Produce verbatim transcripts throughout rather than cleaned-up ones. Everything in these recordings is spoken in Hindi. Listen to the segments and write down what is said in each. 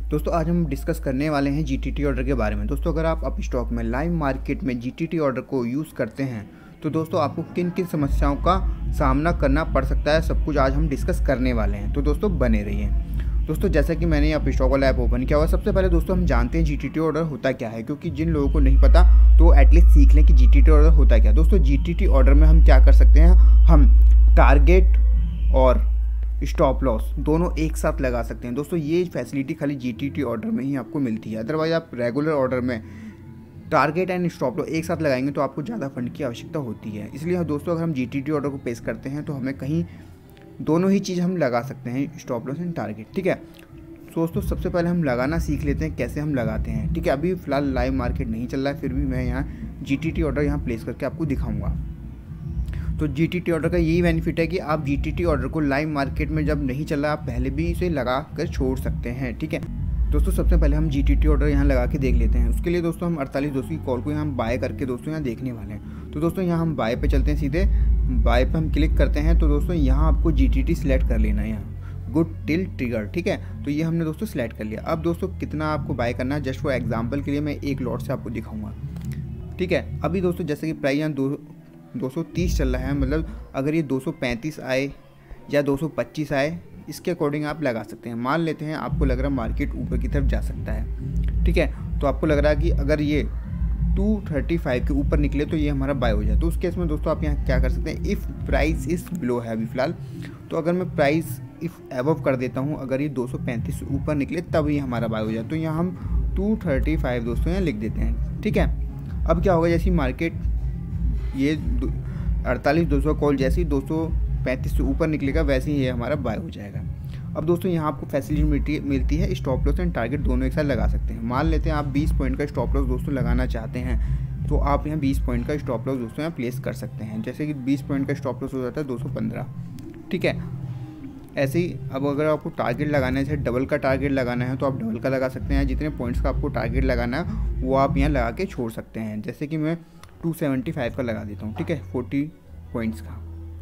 दोस्तों आज हम डिस्कस करने वाले हैं जीटीटी ऑर्डर के बारे में। दोस्तों अगर आप अप स्टॉक में लाइव मार्केट में जीटीटी ऑर्डर को यूज़ करते हैं तो दोस्तों आपको किन किन समस्याओं का सामना करना पड़ सकता है, सब कुछ आज हम डिस्कस करने वाले हैं। तो दोस्तों बने रहिए। दोस्तों जैसा कि मैंने अप स्टॉक वाला ऐप ओपन किया हुआ, सबसे पहले दोस्तों हम जानते हैं जीटीटी ऑर्डर होता क्या है, क्योंकि जिन लोगों को नहीं पता तो एटलीस्ट सीख लें कि जीटीटी ऑर्डर होता क्या है। दोस्तों जीटीटी ऑर्डर में हम क्या कर सकते हैं, हम टारगेट और स्टॉप लॉस दोनों एक साथ लगा सकते हैं। दोस्तों ये फैसिलिटी खाली जीटीटी ऑर्डर में ही आपको मिलती है, अदरवाइज आप रेगुलर ऑर्डर में टारगेट एंड स्टॉप लॉस एक साथ लगाएंगे तो आपको ज़्यादा फंड की आवश्यकता होती है। इसलिए दोस्तों अगर हम जीटीटी ऑर्डर को पेश करते हैं तो हमें कहीं दोनों ही चीज़ हम लगा सकते हैं, स्टॉप लॉस एंड टारगेट। ठीक है, दोस्तों सबसे पहले हम लगाना सीख लेते हैं कैसे हम लगाते हैं। ठीक है, अभी फ़िलहाल लाइव मार्केट नहीं चल रहा है, फिर भी मैं यहाँ जीटीटी ऑर्डर यहाँ प्लेस करके आपको दिखाऊँगा। तो जीटीटी ऑर्डर का यही बेनिफिट है कि आप जीटीटी ऑर्डर को लाइव मार्केट में जब नहीं चल रहा आप पहले भी इसे लगा कर छोड़ सकते हैं। ठीक है दोस्तों, सबसे पहले हम जीटीटी ऑर्डर यहाँ लगा के देख लेते हैं। उसके लिए दोस्तों हम अड़तालीस दोस्तों की कॉल को यहाँ बाय करके दोस्तों यहाँ देखने वाले हैं। तो दोस्तों यहाँ हम बाय पे चलते हैं, सीधे बाय पे हम क्लिक करते हैं। तो दोस्तों यहाँ आपको जीटीटी सिलेक्ट कर लेना है, यहाँ गुड टिल ट्रिगर। ठीक है, तो ये हमने दोस्तों सिलेक्ट कर लिया। अब दोस्तों कितना आपको बाय करना है, जस्ट फॉर एग्जाम्पल के लिए मैं एक लॉट से आपको दिखाऊँगा। ठीक है, अभी दोस्तों जैसे कि प्राइस यहाँ दो दो सौ तीस चल रहा है, मतलब अगर ये दो सौ पैंतीस आए या दो सौ पच्चीस आए, इसके अकॉर्डिंग आप लगा सकते हैं। मान लेते हैं आपको लग रहा है मार्केट ऊपर की तरफ जा सकता है। ठीक है, तो आपको लग रहा है कि अगर ये दो सौ पैंतीस के ऊपर निकले तो ये हमारा बाय हो जाए। तो उस केस में दोस्तों आप यहाँ क्या कर सकते हैं, इफ़ प्राइस इस बिलो है अभी फ़िलहाल, तो अगर मैं प्राइस इफ़ एबव कर देता हूँ, अगर ये दो सौ पैंतीस से ऊपर निकले तब ये हमारा बाय हो जाए। तो यहाँ हम दो सौ पैंतीस दोस्तों यहाँ लिख देते हैं। ठीक है, अब क्या होगा, जैसी मार्केट ये अड़तालीस दो सौ कॉल जैसी दो सौ पैंतीस से ऊपर निकलेगा वैसे ही ये हमारा बाय हो जाएगा। अब दोस्तों यहाँ आपको फैसिलिटी मिलती है, स्टॉप लॉस एंड टारगेट दोनों एक साथ लगा सकते हैं। मान लेते हैं आप बीस पॉइंट का स्टॉप लॉस दोस्तों लगाना चाहते हैं, तो आप यहाँ बीस पॉइंट का स्टॉप लॉस दोस्तों यहाँ प्लेस कर सकते हैं। जैसे कि बीस पॉइंट का स्टॉप लॉस हो जाता है दो सौ पंद्रह। ठीक है, ऐसे ही अब अगर आपको टारगेट लगाना है, जैसे डबल का टारगेट लगाना है तो आप डबल का लगा सकते हैं। जितने पॉइंट्स का आपको टारगेट लगाना है वो आप यहाँ लगा के छोड़ सकते हैं। जैसे कि मैं दो सौ पचहत्तर का लगा देता हूँ। ठीक है, चालीस पॉइंट्स का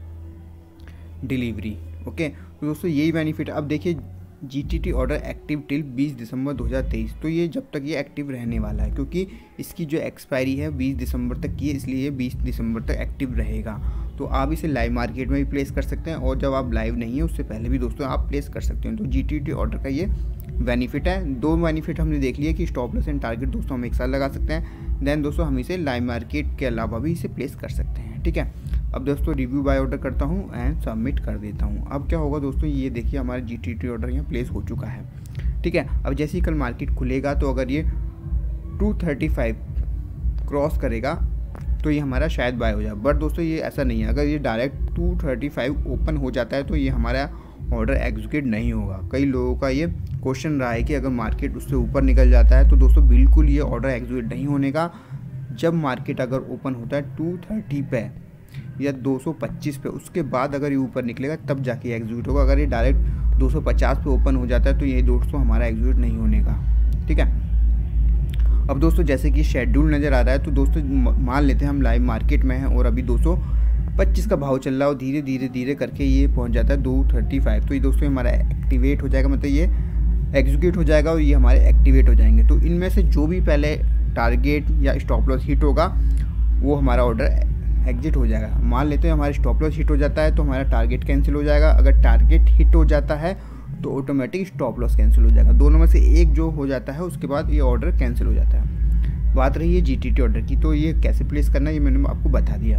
डिलीवरी। ओके, तो दोस्तों यही बेनिफिट है। अब देखिए जीटीटी ऑर्डर एक्टिव टिल बीस दिसंबर दो हज़ार तेईस, तो ये जब तक ये एक्टिव रहने वाला है, क्योंकि इसकी जो एक्सपायरी है बीस दिसंबर तक की है, इसलिए ये बीस दिसंबर तक एक्टिव रहेगा। तो आप इसे लाइव मार्केट में भी प्लेस कर सकते हैं और जब आप लाइव नहीं है उससे पहले भी दोस्तों आप प्लेस कर सकते हैं। तो जीटीटी ऑर्डर का ये बेनिफिट है। दो बेनिफिट हमने देख लिया कि स्टॉप लॉस एंड टारगेट दोस्तों हम एक साथ लगा सकते हैं, देन दोस्तों हम इसे लाइव मार्केट के अलावा भी इसे प्लेस कर सकते हैं। ठीक है, अब दोस्तों रिव्यू बाय ऑर्डर करता हूँ एंड सबमिट कर देता हूँ। अब क्या होगा दोस्तों, ये देखिए हमारा जीटीटी ऑर्डर यहाँ प्लेस हो चुका है। ठीक है, अब जैसे ही कल मार्केट खुलेगा तो अगर ये दो सौ पैंतीस क्रॉस करेगा तो ये हमारा शायद बाय हो जाए, बट दोस्तों ये ऐसा नहीं है। अगर ये डायरेक्ट दो सौ पैंतीस ओपन हो जाता है तो ये हमारा ऑर्डर एग्जीक्यूट नहीं होगा। कई लोगों का ये क्वेश्चन रहा है कि अगर मार्केट उससे ऊपर निकल जाता है तो दोस्तों बिल्कुल ये ऑर्डर एग्जीक्यूट नहीं होने का। जब मार्केट अगर ओपन होता है दो सौ तीस पे या दो सौ पच्चीस पे, उसके बाद अगर ये ऊपर निकलेगा तब जाके एग्जीक्यूट होगा। अगर ये डायरेक्ट दो सौ पचास पे ओपन हो जाता है तो ये दोस्तों हमारा एग्जीक्यूट नहीं होने का। ठीक है, अब दोस्तों जैसे कि शेड्यूल नज़र आ रहा है, तो दोस्तों मान लेते हैं हम लाइव मार्केट में हैं और अभी दो सौ पच्चीस का भाव चल रहा है और धीरे धीरे धीरे करके ये पहुंच जाता है दो सौ पैंतीस। तो ये दोस्तों हमारा एक्टिवेट हो जाएगा, मतलब ये एग्जीक्यूट हो जाएगा और ये हमारे एक्टिवेट हो जाएंगे। तो इनमें से जो भी पहले टारगेट या स्टॉप लॉस हिट होगा वो हमारा ऑर्डर एग्जिट हो जाएगा। मान लेते हैं हमारा स्टॉप लॉस हिट हो जाता है तो हमारा टारगेट कैंसिल हो जाएगा। अगर टारगेट हिट हो जाता है तो ऑटोमेटिक स्टॉप लॉस कैंसिल हो जाएगा। दोनों में से एक जो हो जाता है उसके बाद ये ऑर्डर कैंसिल हो जाता है। बात रही है जीटीटी ऑर्डर की, तो ये कैसे प्लेस करना है ये मैंने आपको बता दिया।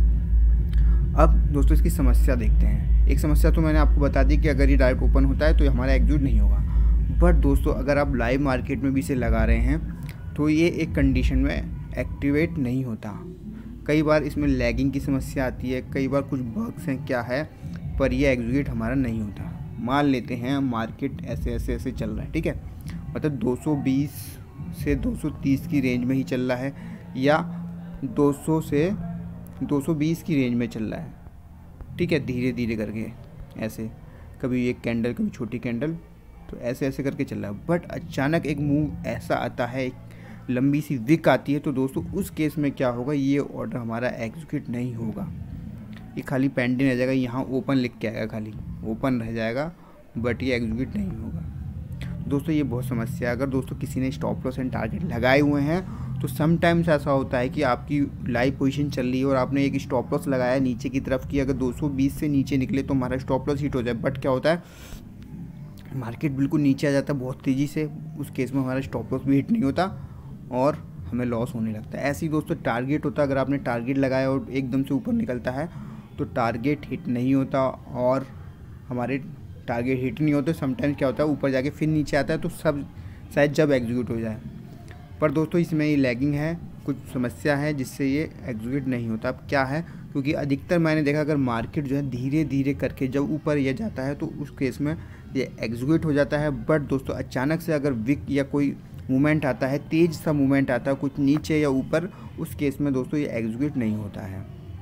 अब दोस्तों इसकी समस्या देखते हैं। एक समस्या तो मैंने आपको बता दी कि अगर ये डायरेक्ट ओपन होता है तो हमारा एग्जीक्यूट नहीं होगा, बट दोस्तों अगर आप लाइव मार्केट में भी इसे लगा रहे हैं तो ये एक कंडीशन में एक्टिवेट नहीं होता। कई बार इसमें लैगिंग की समस्या आती है, कई बार कुछ बग्स हैं क्या है, पर ये एग्जीक्यूट हमारा नहीं होता। मान लेते हैं मार्केट ऐसे ऐसे ऐसे चल रहा है। ठीक है, मतलब दो सौ बीस से दो सौ तीस की रेंज में ही चल रहा है या दो सौ से दो सौ बीस की रेंज में चल रहा है। ठीक है, धीरे धीरे करके ऐसे, कभी एक कैंडल कभी छोटी कैंडल, तो ऐसे ऐसे करके चल रहा है। बट अचानक एक मूव ऐसा आता है, एक लंबी सी विक आती है, तो दोस्तों उस केस में क्या होगा, ये ऑर्डर हमारा एग्जीक्यूट नहीं होगा। ये खाली पेंडिंग रह जाएगा, यहाँ ओपन लिख के आएगा, खाली ओपन रह जाएगा, बट ये एग्जीक्यूट नहीं होगा। दोस्तों ये बहुत समस्या है। अगर दोस्तों किसी ने स्टॉप लॉस एंड टारगेट लगाए हुए हैं तो समटाइम्स ऐसा होता है कि आपकी लाइव पोजीशन चल रही है और आपने एक स्टॉप लॉस लगाया नीचे की तरफ की, अगर दो सौ बीस से नीचे निकले तो हमारा स्टॉप लॉस हिट हो जाए। बट क्या होता है, मार्केट बिल्कुल नीचे आ जाता है बहुत तेज़ी से, उस केस में हमारा स्टॉप लॉस भी हिट नहीं होता और हमें लॉस होने लगता है। ऐसे ही दोस्तों टारगेट होता है, अगर आपने टारगेट लगाया और एकदम से ऊपर निकलता है तो टारगेट हिट नहीं होता और हमारे टारगेट हिट नहीं होते। समटाइम्स क्या होता है, ऊपर जाके फिर नीचे आता है तो सब शायद जब एग्जीक्यूट हो जाए। पर दोस्तों इसमें ये लैगिंग है, कुछ समस्या है जिससे ये एग्जीक्यूट नहीं होता। अब क्या है, क्योंकि अधिकतर मैंने देखा अगर मार्केट जो है धीरे धीरे करके जब ऊपर ये जाता है तो उस केस में ये एग्जीक्यूट हो जाता है। बट दोस्तों अचानक से अगर विक या कोई मूवमेंट आता है, तेज़ सा मूवमेंट आता है कुछ नीचे या ऊपर, उस केस में दोस्तों ये एग्जीक्यूट नहीं होता है।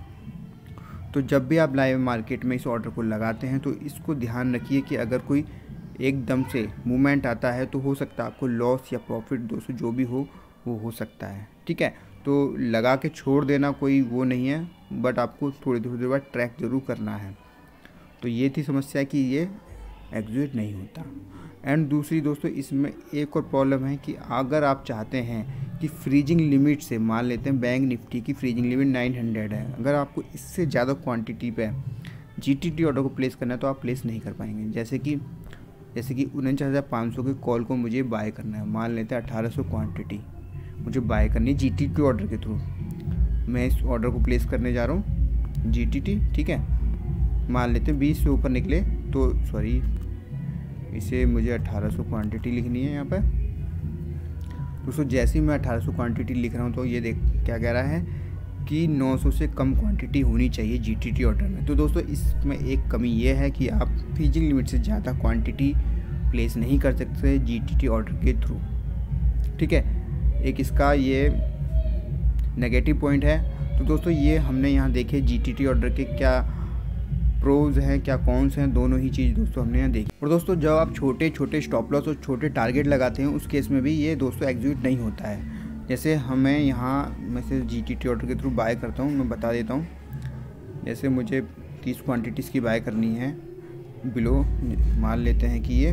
तो जब भी आप लाइव मार्केट में इस ऑर्डर को लगाते हैं तो इसको ध्यान रखिए कि अगर कोई एकदम से मूवमेंट आता है तो हो सकता है आपको लॉस या प्रॉफिट दोस्तों जो भी हो वो हो सकता है। ठीक है, तो लगा के छोड़ देना कोई वो नहीं है, बट आपको थोड़ी थोड़ी देर बाद ट्रैक ज़रूर करना है। तो ये थी समस्या कि ये एग्जीक्यूट नहीं होता। एंड दूसरी दोस्तों इसमें एक और प्रॉब्लम है कि अगर आप चाहते हैं कि फ्रीजिंग लिमिट से, मान लेते हैं बैंक निफ्टी की फ्रीजिंग लिमिट नौ सौ है, अगर आपको इससे ज़्यादा क्वांटिटी पे जीटीटी ऑर्डर को प्लेस करना है तो आप प्लेस नहीं कर पाएंगे। जैसे कि जैसे कि उनचास हज़ार पाँच सौ के कॉल को मुझे बाय करना है, मान लेते हैं अठारह सौ क्वांटिटी मुझे बाय करनी है जीटीटी ऑर्डर के थ्रू। मैं इस ऑर्डर को प्लेस करने जा रहा हूँ जीटीटी, ठीक है। मान लेते हैं बीस से ऊपर निकले तो सॉरी इसे मुझे अठारह सौ क्वांटिटी लिखनी है यहाँ पर दोस्तों। जैसे ही मैं अठारह सौ क्वांटिटी लिख रहा हूँ तो ये देख क्या कह रहा है कि नौ सौ से कम क्वांटिटी होनी चाहिए जीटीटी ऑर्डर में। तो दोस्तों इसमें एक कमी ये है कि आप फ्रीजिंग लिमिट से ज़्यादा क्वांटिटी प्लेस नहीं कर सकते जीटीटी ऑर्डर के थ्रू। ठीक है, एक इसका ये नेगेटिव पॉइंट है। तो दोस्तों ये हमने यहाँ देखे जीटीटी ऑर्डर के क्या प्रोज हैं क्या कॉन्स हैं, दोनों ही चीज़ दोस्तों हमने यहाँ देखी। और दोस्तों जब आप छोटे छोटे स्टॉप लॉस और छोटे टारगेट लगाते हैं उस केस में भी ये दोस्तों एग्जीक्यूट नहीं होता है। जैसे हमें यहाँ मैं से जीटीटी ऑर्डर के थ्रू बाय करता हूँ, मैं बता देता हूँ। जैसे मुझे तीस क्वांटिटीज़ की बाय करनी है बिलो, मान लेते हैं कि ये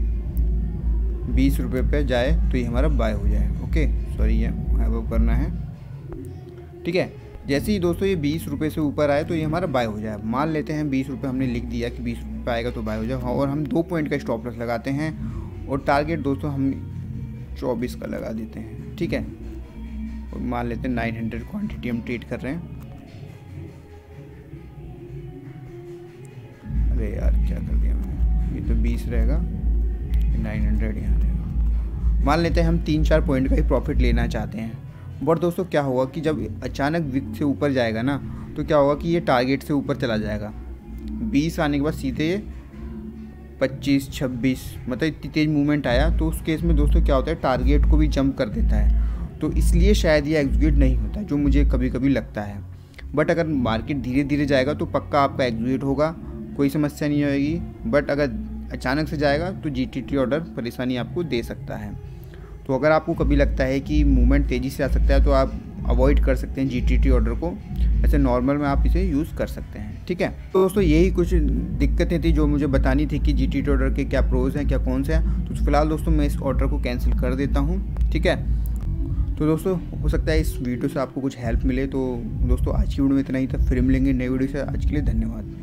बीस रुपये पे जाए तो ये हमारा बाय हो जाए। ओके सॉरी ये अब करना है, ठीक है। जैसे ही दोस्तों ये बीस रुपये से ऊपर आए तो ये हमारा बाय हो जाए। मान लेते हैं बीस रुपये हमने लिख दिया कि बीस रुपये आएगा तो बाय हो जाए। हाँ, और हम दो पॉइंट का स्टॉप लॉस लगाते हैं और टारगेट दोस्तों हम चौबीस का लगा देते हैं, ठीक है। और मान लेते हैं नौ सौ क्वांटिटी हम ट्रेड कर रहे हैं। अरे यार क्या कर दिया मैंने, ये तो बीस रहेगा, नौ सौ यहाँ रहेगा। मान लेते हैं हम तीन चार पॉइंट का ही प्रॉफिट लेना चाहते हैं। बट दोस्तों क्या होगा कि जब अचानक विक से ऊपर जाएगा ना तो क्या होगा कि ये टारगेट से ऊपर चला जाएगा। बीस आने के बाद सीधे ये पच्चीस छब्बीस, मतलब इतनी तेज़ मूवमेंट आया तो उस केस में दोस्तों क्या होता है टारगेट को भी जंप कर देता है। तो इसलिए शायद ये एग्जीक्यूट नहीं होता, जो मुझे कभी कभी लगता है। बट अगर मार्केट धीरे धीरे जाएगा तो पक्का आपका एग्जीक्यूट होगा, कोई समस्या नहीं होगी। बट अगर अचानक से जाएगा तो जीटीटी ऑर्डर परेशानी आपको दे सकता है। तो अगर आपको कभी लगता है कि मूवमेंट तेज़ी से आ सकता है तो आप अवॉइड कर सकते हैं जीटीटी ऑर्डर को, ऐसे नॉर्मल में आप इसे यूज़ कर सकते हैं, ठीक है। तो दोस्तों यही कुछ दिक्कतें थी जो मुझे बतानी थी कि जीटीटी ऑर्डर के क्या प्रोज हैं क्या कौन से हैं। तो फिलहाल दोस्तों मैं इस ऑर्डर को कैंसिल कर देता हूँ, ठीक है। तो दोस्तों हो सकता है इस वीडियो से आपको कुछ हेल्प मिले। तो दोस्तों आज की वीडियो में इतना ही था, फिर मिलेंगे नई वीडियो से। आज के लिए धन्यवाद।